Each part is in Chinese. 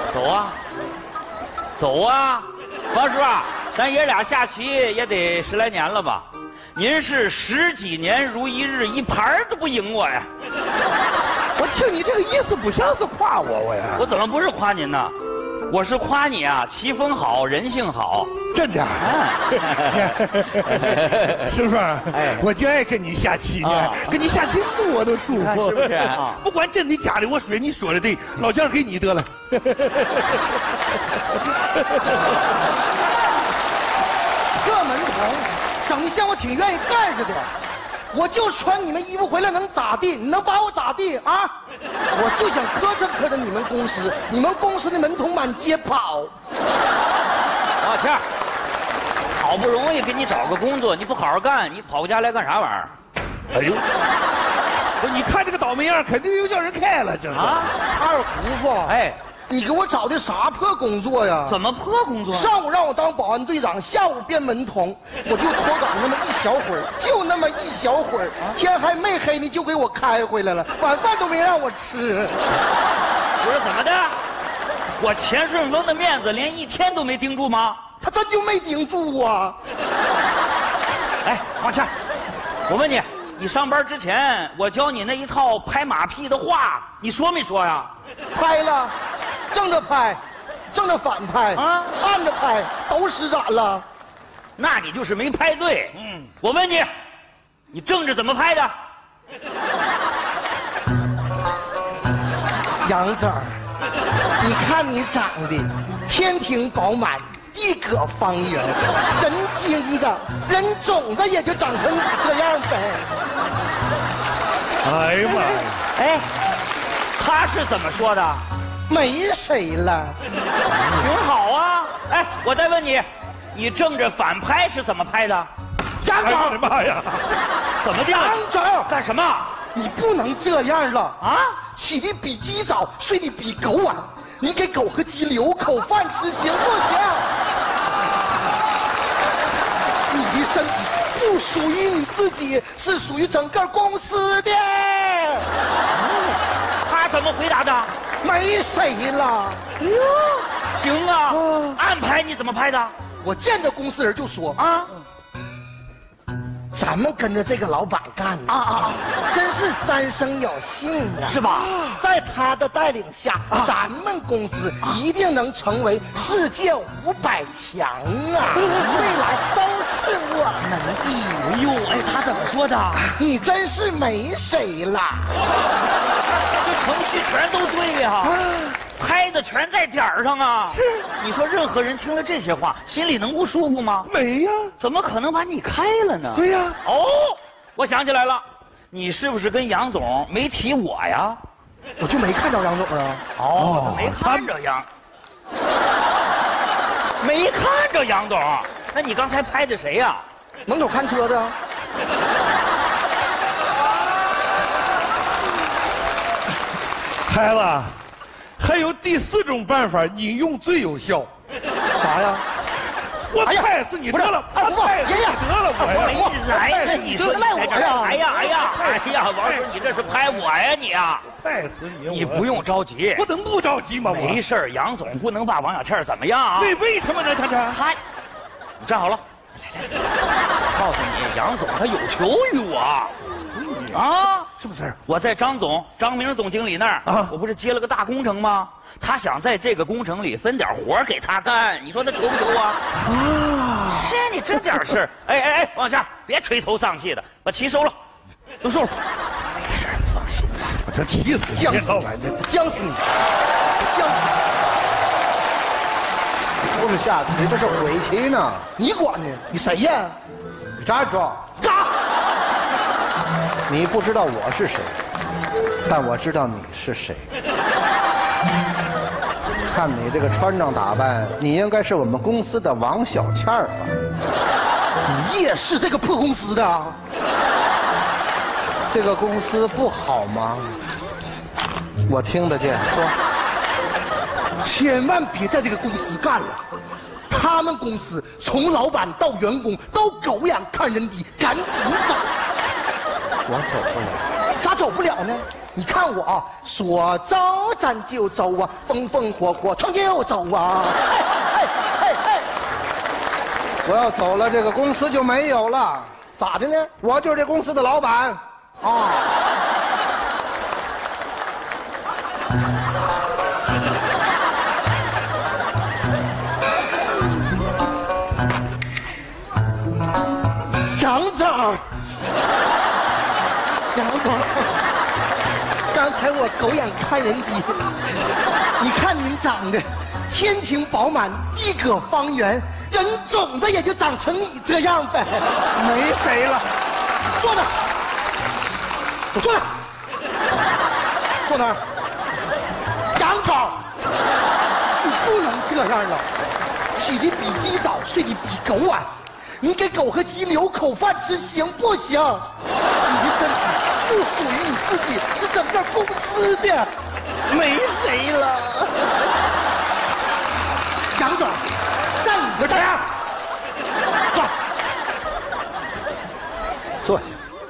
走啊，走啊，王叔啊，咱爷俩下棋也得10来年了吧？您是10几年如一日，一盘都不赢我呀！ 我听你这个意思不像是夸我呀。 我怎么不是夸您呢？我是夸你啊，棋风好，人性好。 真的、师傅，我就爱跟你下棋呢，跟你下棋输我都舒服， 是不是？ 不管真的假的，我说你说的对，老将给你得了。 这门童整的像我挺愿意干似的，我就穿你们衣服回来能咋地？你能把我咋地啊？我就想磕碜磕碜你们公司，你们公司的门童满街跑。 老倩儿，好不容易给你找个工作，你不好好干，你跑回家来干啥玩意儿？ 哎呦，不是，你看这个倒霉样，肯定又叫人开了，这是啊， 二胡子， 哎， 你给我找的啥破工作呀？ 怎么破工作？ 上午让我当保安队长，下午编门童，我就脱岗那么一小会儿，就那么一小会儿，天还没黑呢就给我开回来了，晚饭都没让我吃。 不是怎么的？我钱顺风的面子连1天都没盯住吗？ 他真就没顶住啊！ 哎，王倩儿，我问你，你上班之前我教你那一套拍马屁的话，你说没说呀？ 拍了，正着拍，正着反拍啊， 按着拍，都施展了。 那你就是没拍对。我问你，你正着怎么拍的？ 杨子儿，你看你长得天庭饱满，一葛方圆，人精子、人种子也就长成你这样呗。 哎呀妈呀！ 哎，他是怎么说的？ 没谁了。 挺好啊。哎，我再问你，你正着反拍是怎么拍的？ 杨子哎呀儿， 妈呀！ 怎么的？ 杨子儿， 干什么？ 你不能这样了啊！ 起得比鸡早，睡得比狗晚，你给狗和鸡留口饭吃行不行？你的身体不属于你自己，是属于整个公司的。 他怎么回答的？ 没谁了。 哟，行啊，安排你怎么拍的？ 我见着公司人就说啊， 咱们跟着这个老板干呢，真是三生有幸啊， 是吧？ 在他的带领下，咱们公司一定能成为世界500强啊！未来都是我们的。 哎呦，哎，他怎么说的？ 你真是没谁了， 这程序全都对呀、拍的全在点儿上啊！是，你说任何人听了这些话，心里能不舒服吗？ 没呀？ 怎么可能把你开了呢？ 对呀。 哦，我想起来了，你是不是跟杨总没提我呀？ 我就没看着杨总啊。 哦，没看着杨，没看着杨总。那你刚才拍的谁呀？ 门口看车的。 孩子，还有第4种办法，你用最有效。 啥呀？ 我拍死你得了！ 二胡子，爷爷得了，我没来呢，你说赖我呀！ 哎呀，王叔，你这是拍我呀你啊！ 拍死你！ 你不用着急， 我能不着急吗？ 没事儿，杨总不能把王小倩怎么样啊？ 为什么呢？他你站好了，我告诉你，杨总他有求于我啊！ 是不是？ 我在张明总经理那儿啊，我不是接了个大工程吗？他想在这个工程里分点活给他干，你说他求不求啊？啊！切，你这点事儿，哎，王小倩，别垂头丧气的，把棋收了，都收了。没事，你放心吧。 我这气死你！ 僵死你！僵死你！僵死你！ 不是下棋，这是围棋呢。 你管呢？你谁呀？ 你站住！你不知道我是谁，但我知道你是谁。看你这个穿着打扮，你应该是我们公司的王小倩吧？ 你也是这个破公司的？ 这个公司不好吗？我听得见。说， 千万别在这个公司干了。他们公司从老板到员工都狗眼看人低，赶紧走。 我走不了。 咋走不了呢？你看我啊，说走咱就走啊，风风火火闯就走啊！ 我要走了，这个公司就没有了。 咋的呢？ 我就是这公司的老板。 啊！杨总，杨总，刚才我狗眼看人低，你看您长得天庭饱满，地阁方圆，人种子也就长成你这样呗。 没谁了。 坐那儿，坐那儿，坐那儿。杨总，你不能这样了，起得比鸡早，睡得比狗晚。你给狗和鸡留口饭吃行不行？你的身体不属于你自己，是整个公司的，没谁了。杨总，在你个这样， 坐。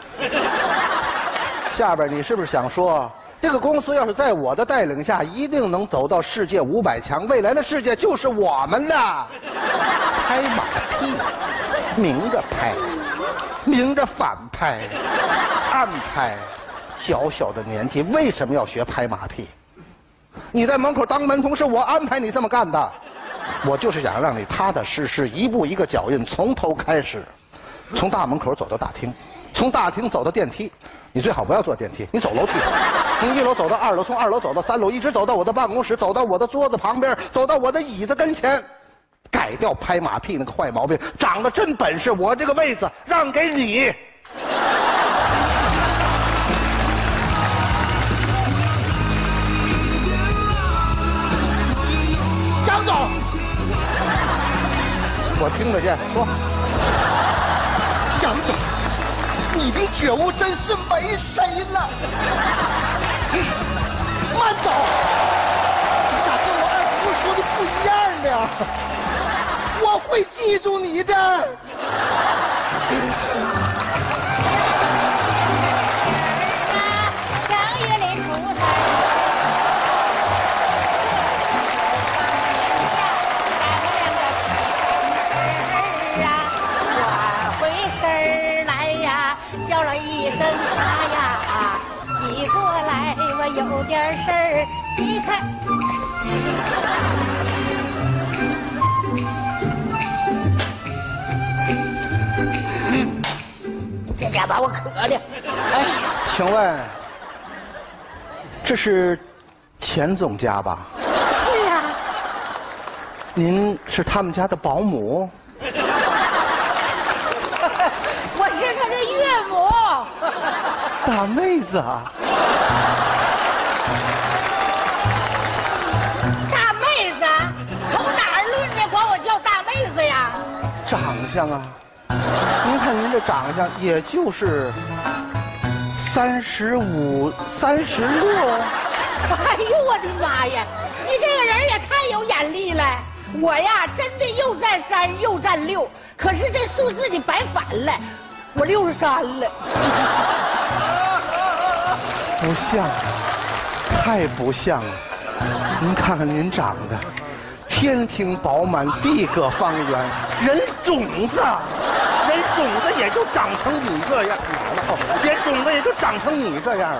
下边你是不是想说，这个公司要是在我的带领下，一定能走到世界500强？未来的世界就是我们的。拍马屁。明着拍，明着反拍，暗拍。小小的年纪为什么要学拍马屁？你在门口当门童是我安排你这么干的，我就是想让你踏踏实实，一步一个脚印，从头开始，从大门口走到大厅，从大厅走到电梯。你最好不要坐电梯，你走楼梯，从1楼走到2楼，从2楼走到3楼，一直走到我的办公室，走到我的桌子旁边，走到我的椅子跟前。改掉拍马屁那个坏毛病，长得真本事，我这个位子让给你。 张总， 我听得见，说。 杨总，你的觉悟真是没谁了。慢走，你咋跟我二姑说的不一样呢？我会记住你的。 正月里出差，我回身来呀，叫了一声妈呀，你过来，我有点事儿，你看。这家把我渴的，哎， 请问，这是钱总家吧？ 是啊。 您是他们家的保姆？ 我是他的岳母。 大妹子啊！ 大妹子，从哪儿论的？管我叫大妹子呀？ 长相啊！您看您这长相，也就是35、36。 哎呦我的妈呀！你这个人也太有眼力了。我呀，真的又占3又占6，可是这数字你白反了，我63了。 不像，太不像了。您看看您长得，天庭饱满，地阁方圆，人种子。人种子也就长成你这样，人种子也就长成你这样了。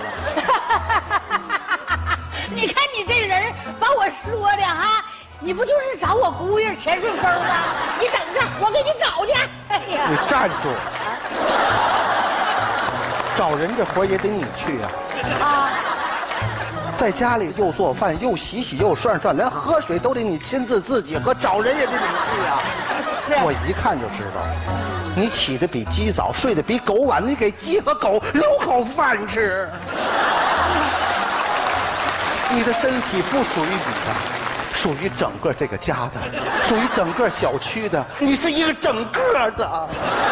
你看你这人把我说的哈，你不就是找我姑爷钱顺风吗？你等着，我给你找去。哎呀， 你站住！找人这活也得你去呀。 啊！ 在家里又做饭又洗洗又涮涮，连喝水都得你亲自自己喝，找人也得你去呀。 是， 我一看就知道。你起得比鸡早，睡得比狗晚，你给鸡和狗留口饭吃。你的身体不属于你的，属于整个这个家的，属于整个小区的。你是一个整个的。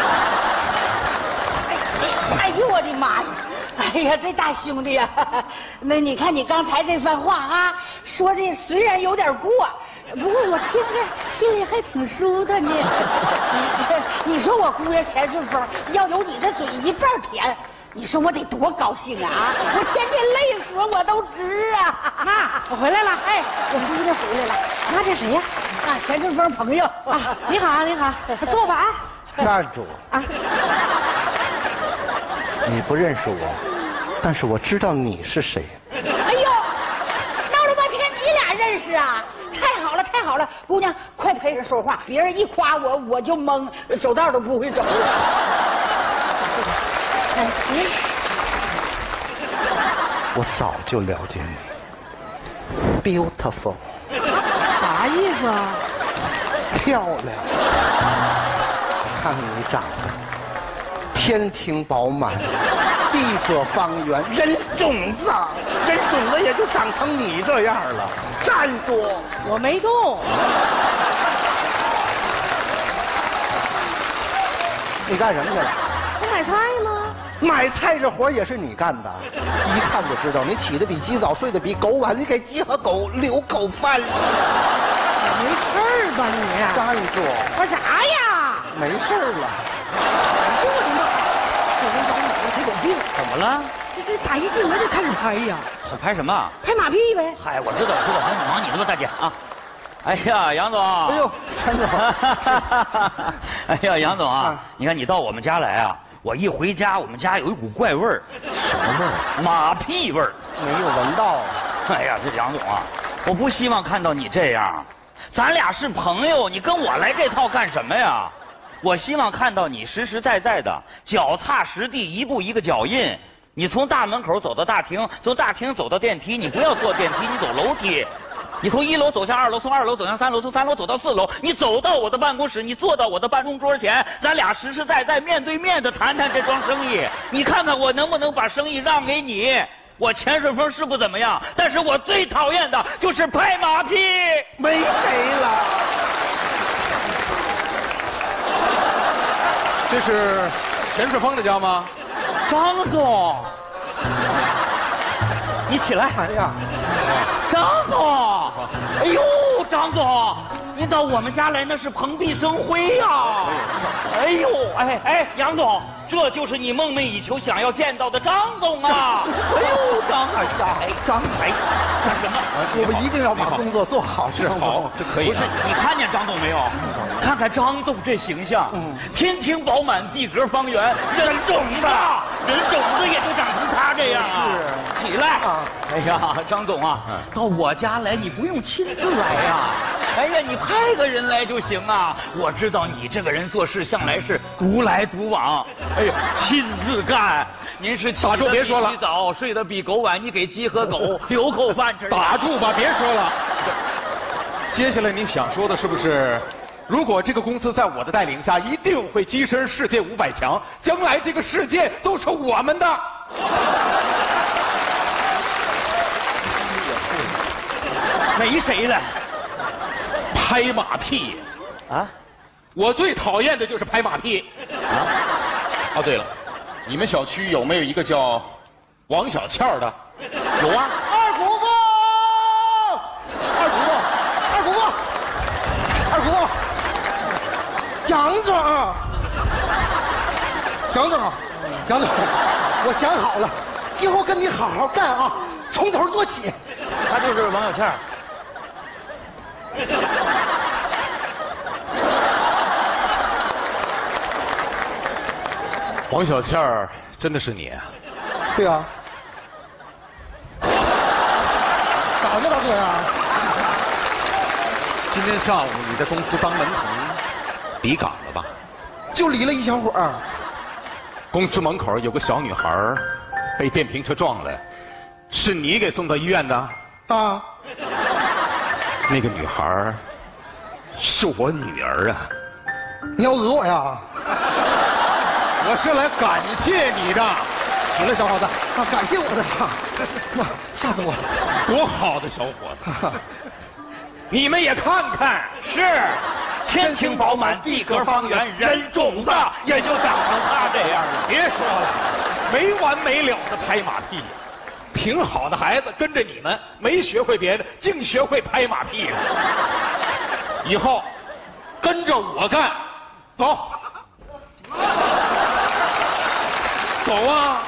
哎呦我的妈呀！哎呀，这大兄弟呀，那你看你刚才这番话啊，说的虽然有点过，不过我听着心里还挺舒坦呢。你说我姑爷钱顺风，要有你这嘴一半甜， 你说我得多高兴啊！我天天累死我都值啊！ 妈，我回来了。哎， 我姑娘回来了。 妈，这谁呀？ 啊，钱顺风朋友啊，你好，你好，坐吧啊。 站住！ 啊， 你不认识我，但是我知道你是谁。 哎呦，闹了半天你俩认识啊？太好了，太好了！姑娘，快陪着说话，别人一夸我，我就懵，走道都不会走了。 我早就了解你 ，beautiful， 啥意思啊？ 漂亮。我看你长得天庭饱满，地阁方圆，人种子也就长成你这样了。站住！ 我没动。 你干什么去了？ 我买菜吗？ 买菜这活也是你干的，一看就知道你起得比鸡早，睡得比狗晚，你给鸡和狗留狗饭了。 没事儿吧你？ 站住！ 我啥呀？ 没事了。 我有病！ 怎么了？ 这打一进门就开始拍呀？ 我拍什么？ 拍马屁呗。 嗨，我知道，你忙你的吧，大姐啊。哎呀，杨总！ 哎呦，陈总！ 哎呀，杨总啊，你看你到我们家来啊，我一回家，我们家有一股怪味儿。 什么味儿？ 马屁味儿。 没有闻到。 哎呀，这杨总啊，我不希望看到你这样。咱俩是朋友，你跟我来这套干什么呀？我希望看到你实实在在的，脚踏实地，一步一个脚印。你从大门口走到大厅，从大厅走到电梯，你不要坐电梯，你走楼梯。你从1楼走向2楼，从2楼走向3楼，从3楼走到4楼，你走到我的办公室，你坐到我的办公桌前，咱俩实实在在面对面的谈谈这桩生意。你看看我能不能把生意让给你？我钱顺风是不怎么样，但是我最讨厌的就是拍马屁。 没谁了。 这是钱顺风的家吗？ 张总，你起来。 哎呀， 张总，哎呦，张总，您到我们家来那是蓬荜生辉呀！哎呦，哎，杨总，这就是你梦寐以求想要见到的张总啊！哎呦，张张干什么？ 我们一定要把工作做好，是好，这可以。 不是，你看见张总没有？看看张总这形象，天庭饱满，地阁方圆，人种子也就长成他这样啊！是，起来！哎呀，张总啊，到我家来你不用亲自来呀。哎呀，你派个人来就行啊！我知道你这个人做事向来是独来独往，哎呀，亲自干。您是起得比鸡早，睡得比狗晚，你给鸡和狗留口饭吃。 打住吧，别说了。接下来你想说的是不是？如果这个公司在我的带领下，一定会跻身世界500强，将来这个世界都是我们的。 没谁了。 拍马屁， 啊！ 我最讨厌的就是拍马屁。哦，对了，你们小区有没有一个叫王小倩的？ 有啊。 二姑父，杨总，我想好了，今后跟你好好干啊，从头做起。 他就是王小倩。 王小倩儿真的是你啊？ 对啊。 咋的，大哥呀？ 今天上午你在公司当门童，离岗了吧？ 就离了一小会儿。 公司门口有个小女孩被电瓶车撞了，是你给送到医院的？ 啊。 那个女孩是我女儿啊！ 你要讹我呀？ 我是来感谢你的。起来，小伙子！ 啊，感谢我的啊！妈，吓死我了！ 多好的小伙子！你们也看看， 是天庭饱满，地阁方圆，人种子也就长成他这样了。 别说了，没完没了的拍马屁。挺好的孩子跟着你们，没学会别的，净学会拍马屁了。以后跟着我干，走，走啊！